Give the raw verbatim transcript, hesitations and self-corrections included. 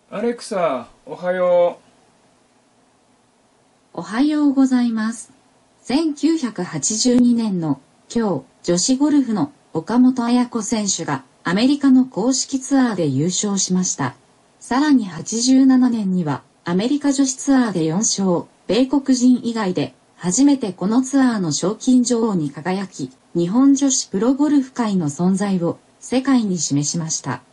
アレクサ、おはよおはようございます。せんきゅうひゃくはちじゅうにねんの今日、女子ゴルフの岡本綾子選手がアメリカの公式ツアーで優勝しました。さらにはちじゅうななねんにはアメリカ女子ツアーでよんしょう、米国人以外で初めてこのツアーの賞金女王に輝き、日本女子プロゴルフ界の存在を世界に示しました。